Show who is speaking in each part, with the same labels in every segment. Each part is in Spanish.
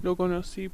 Speaker 1: Lo conocí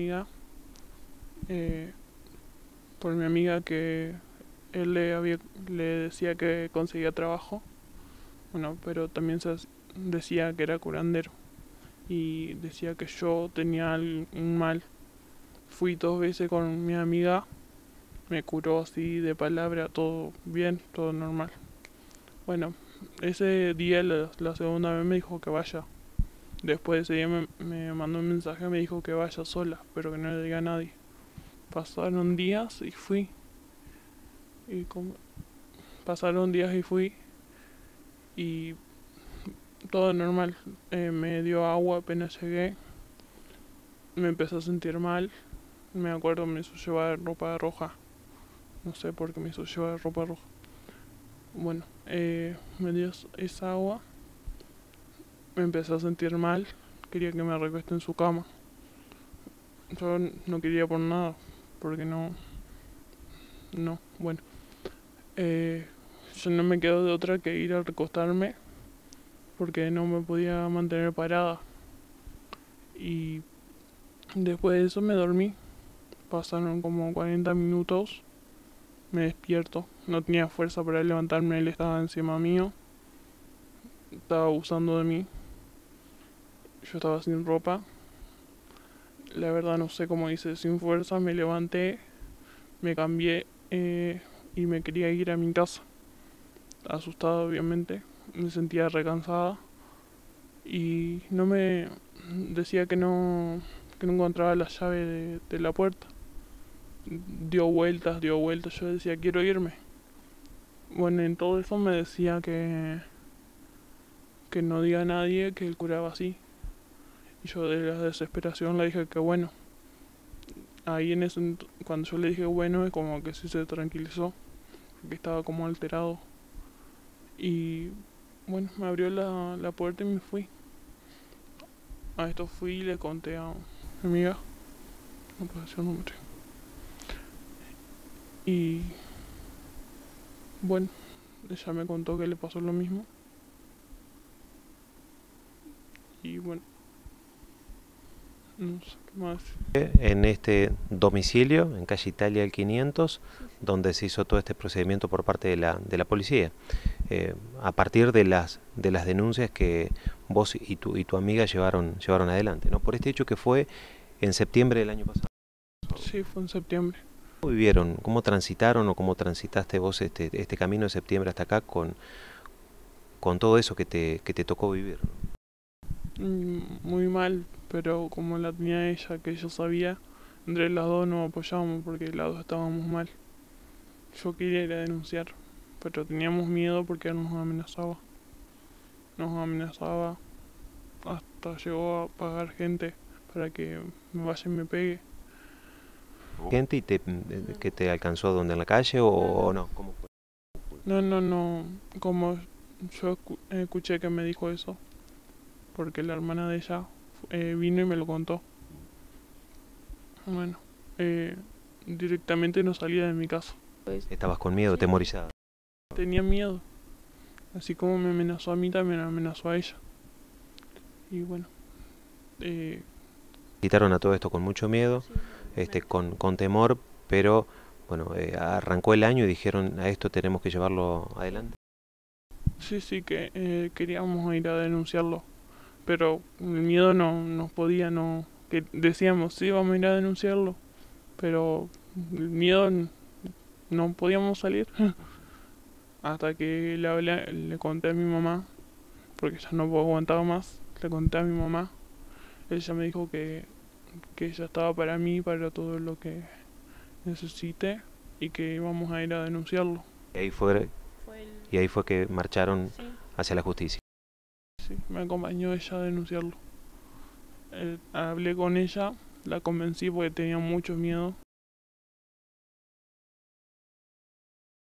Speaker 1: por mi amiga que él le decía que conseguía trabajo, bueno, pero también decía que era curandero y decía que yo tenía un mal. Fui 2 veces con mi amiga, me curó así de palabra, todo bien, todo normal. Bueno, ese día, la segunda vez me dijo que vaya. Después de ese día me mandó un mensaje, me dijo que vaya sola, pero que no le diga a nadie. Pasaron días y fui. Y pasaron días y fui y todo normal. Me dio agua apenas llegué. Me empecé a sentir mal. Me acuerdo, me hizo llevar ropa roja. No sé por qué me hizo llevar ropa roja. Bueno, me dio esa agua. Me empecé a sentir mal. Quería que me recueste en su cama. Yo no quería por nada, porque no, bueno. Yo no me quedo de otra que ir a recostarme, porque no me podía mantener parada. Y después de eso me dormí. Pasaron como 40 minutos. Me despierto. No tenía fuerza para levantarme. Él estaba encima mío. Estaba abusando de mí. Yo estaba sin ropa. La verdad no sé cómo hice. Sin fuerza me levanté. Me cambié. Y me quería ir a mi casa. Asustada obviamente. Me sentía recansada. Y no me... Decía que no encontraba la llave de la puerta. Dio vueltas. Yo decía, quiero irme. Bueno, en todo eso me decía que no diga a nadie que él curaba así. Y yo de la desesperación le dije que bueno. Ahí cuando yo le dije bueno, es como que sí se tranquilizó, porque estaba como alterado. Y bueno, me abrió la puerta y me fui. A esto fui y le conté a mi amiga, no puedo decir el nombre. Y bueno, ella me contó que le pasó lo mismo. Y bueno, no sé qué más.
Speaker 2: En este domicilio, en calle Italia el 500, donde se hizo todo este procedimiento por parte de la policía, a partir de las denuncias que vos y tu amiga llevaron adelante, ¿no? Por este hecho que fue en septiembre del año pasado.
Speaker 1: Sí, fue en septiembre.
Speaker 2: ¿Cómo vivieron, cómo transitaron o cómo transitaste vos este camino de septiembre hasta acá con todo eso que te tocó vivir, ¿no?
Speaker 1: Muy mal, pero como la tenía ella, que yo sabía, entre las dos nos apoyábamos porque las dos estábamos mal. Yo quería ir a denunciar, pero teníamos miedo porque él nos amenazaba. Nos amenazaba, hasta llegó a pagar gente para que me vaya y me pegue.
Speaker 2: ¿Gente y que te alcanzó donde en la calle o no? ¿Cómo fue?
Speaker 1: No, como yo escuché que me dijo eso, porque la hermana de ella vino y me lo contó. Bueno, directamente no salía de mi casa.
Speaker 2: ¿Estabas con miedo, temorizada?
Speaker 1: Tenía miedo, así como me amenazó a mí, también amenazó a ella. Y bueno,
Speaker 2: Quitaron a todo esto con mucho miedo, con temor, pero bueno, arrancó el año y dijeron a esto tenemos que llevarlo adelante.
Speaker 1: sí, que queríamos ir a denunciarlo, pero el miedo no nos podía, no, que decíamos, sí, vamos a ir a denunciarlo, pero el miedo no podíamos salir. Hasta que le conté a mi mamá, porque ya no aguantaba más, le conté a mi mamá. Ella me dijo que ella estaba para mí, para todo lo que necesite, y que íbamos a ir a denunciarlo.
Speaker 2: Y ahí fue que marcharon hacia la justicia.
Speaker 1: Sí, me acompañó ella a denunciarlo. Hablé con ella, la convencí porque tenía mucho miedo.